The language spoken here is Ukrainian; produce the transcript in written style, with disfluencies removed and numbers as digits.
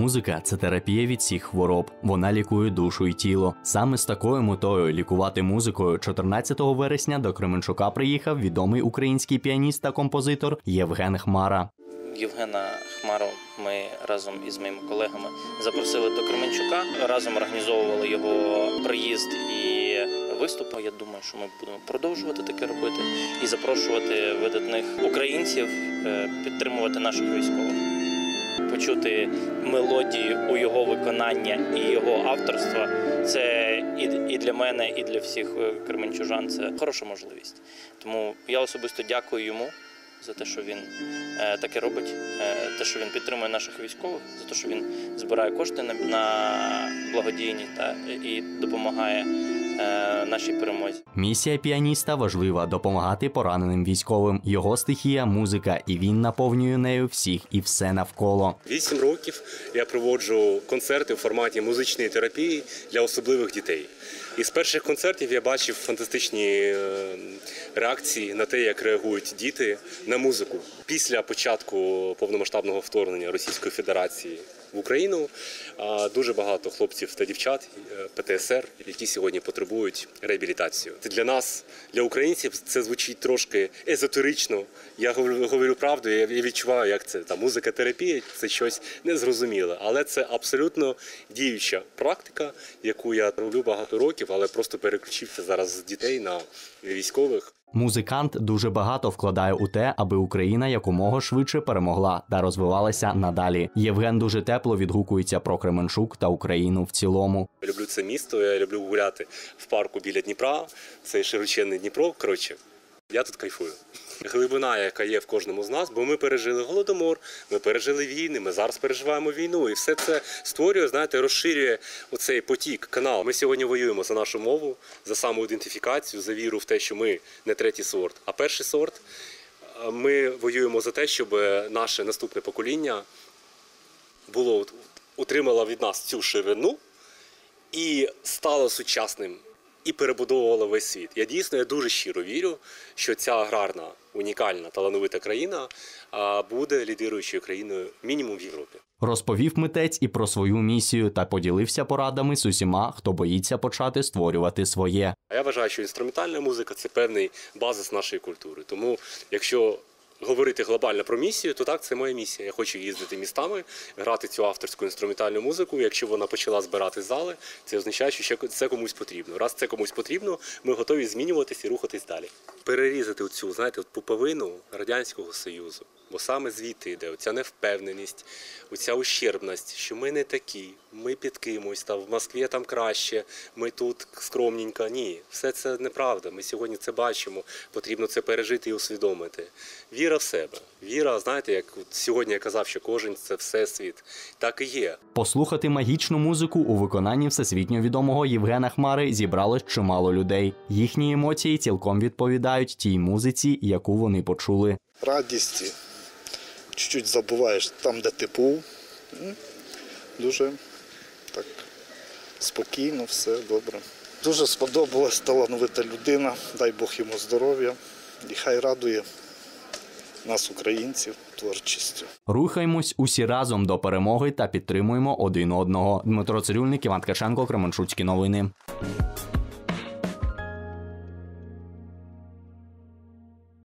Музика – це терапія від всіх хвороб. Вона лікує душу і тіло. Саме з такою метою – лікувати музикою 14 вересня до Кременчука приїхав відомий український піаніст та композитор Євген Хмара. Євгена Хмару ми разом із моїми колегами запросили до Кременчука. Разом організовували його приїзд і виступи. Я думаю, що ми будемо продовжувати таке робити і запрошувати видатних українців підтримувати наших військових. Почути мелодію у його виконання і його авторства – це і для мене, і для всіх кременчужан – це хороша можливість. Тому я особисто дякую йому за те, що він таке робить, те, що він підтримує наших військових, за те, що він збирає кошти на благодійні і допомагає нашій перемозі. Місія піаніста важлива – допомагати пораненим військовим. Його стихія – музика, і він наповнює нею всіх і все навколо. 8 років я проводжу концерти в форматі музичної терапії для особливих дітей. І з перших концертів я бачив фантастичні реакції на те, як реагують діти на музику. Після початку повномасштабного вторгнення Російської Федерації в Україну дуже багато хлопців та дівчат ПТСР, які сьогодні потребують реабілітацію. Для нас, для українців, це звучить трошки езотерично. Я говорю правду, я відчуваю, як це музика-терапія, це щось незрозуміле. Але це абсолютно діюча практика, яку я роблю багато років, але просто переключився зараз з дітей на військових. Музикант дуже багато вкладає у те, аби Україна якомога швидше перемогла та розвивалася надалі. Євген дуже тепло відгукується про Кременчук та Україну в цілому. Я люблю це місто, я люблю гуляти в парку біля Дніпра, це широченний Дніпро, коротше, я тут кайфую. Глибина, яка є в кожному з нас, бо ми пережили Голодомор, ми пережили війни, ми зараз переживаємо війну. І все це створює, знаєте, розширює оцей потік, канал. Ми сьогодні воюємо за нашу мову, за самоідентифікацію, за віру в те, що ми не третій сорт, а перший сорт. Ми воюємо за те, щоб наше наступне покоління утримало від нас цю ширину і стало сучасним. І перебудовувала весь світ. Я дуже щиро вірю, що ця аграрна, унікальна, талановита країна буде лідируючою країною мінімум в Європі. Розповів митець і про свою місію та поділився порадами з усіма, хто боїться почати створювати своє. Я вважаю, що інструментальна музика – це певний базис нашої культури. Тому, якщо говорити глобально про місію, то так, це моя місія. Я хочу їздити містами, грати цю авторську інструментальну музику. Якщо вона почала збирати зали, це означає, що це комусь потрібно. Раз це комусь потрібно, ми готові змінюватися і рухатись далі. Перерізати оцю, знаєте, пуповину Радянського Союзу. Бо саме звідти йде оця невпевненість, оця ущербність, що ми не такі, ми під кимось, в Москві там краще, ми тут скромненько. Ні, все це неправда, ми сьогодні це бачимо, потрібно це пережити і усвідомити. Віра в себе. Віра, знаєте, як сьогодні я казав, що кожен – це всесвіт. Так і є. Послухати магічну музику у виконанні всесвітньо відомого Євгена Хмари зібралось чимало людей. Їхні емоції цілком відповідають тій музиці, яку вони почули. Радість, чуть-чуть забуваєш там, де ти був. Дуже так спокійно, все добре. Дуже сподобалась талановита людина, дай Бог йому здоров'я і хай радує нас, українців, творчістю. Рухаємось усі разом до перемоги та підтримуємо один одного. Дмитро Цирюльник, Іван Ткаченко, Кременчуцькі новини.